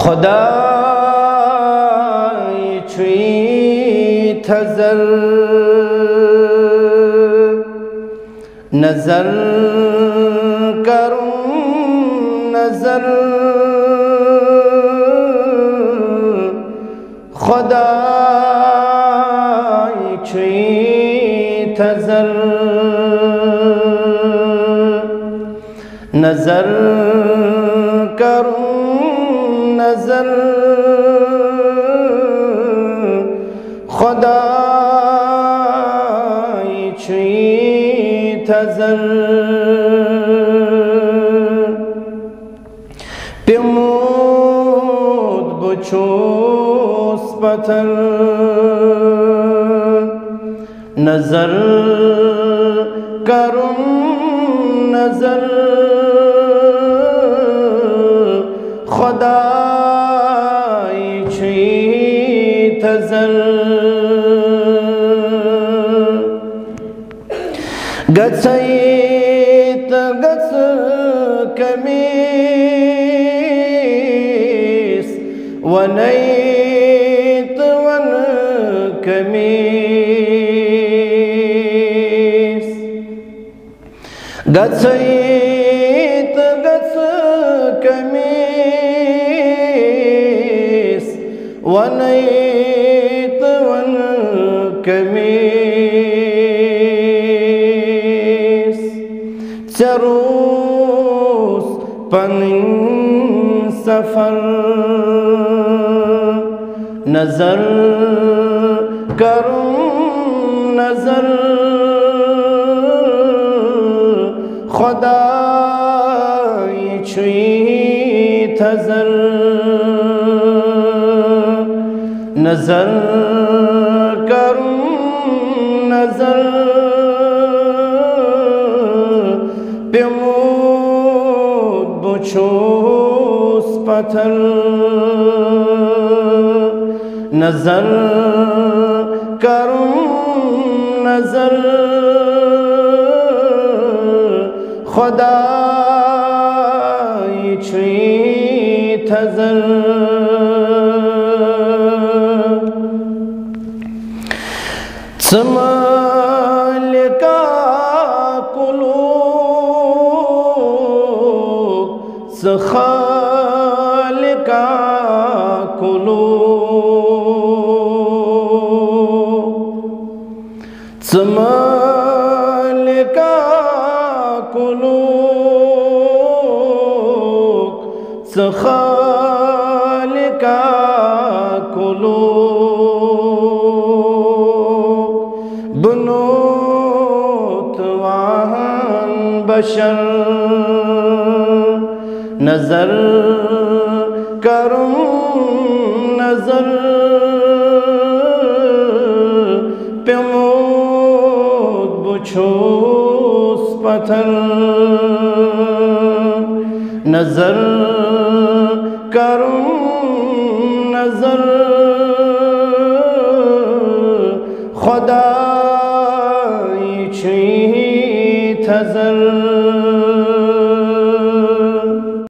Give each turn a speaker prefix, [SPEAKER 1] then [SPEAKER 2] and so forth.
[SPEAKER 1] खुदाई छुई थजर नजर करूं नजर खुदाई छुई थजर नजर करूं नजर खुदाई छुई थजर पिमुद बुछूस पत्थर नजर करूं नजर खुदाई छुई थजर गसैत गस कमीस वनैत वन कमीस गसैत गस कमीस वनैत वन कमीस चरूस पनिन सफर नजर करूं नजर खुदाई छुई थजर नजर करूं नजर पिमुद बुछूस पत्थर नजर करूं नजर खुदाई छुई थजर समल का कुलूब सखाल का कुलूब समल का कुलूब सखाल का कुलूब बनोत वाहन बशर नजर करूं नजर पिमुद बुछूस पत्थर नजर करूं नजर खुदा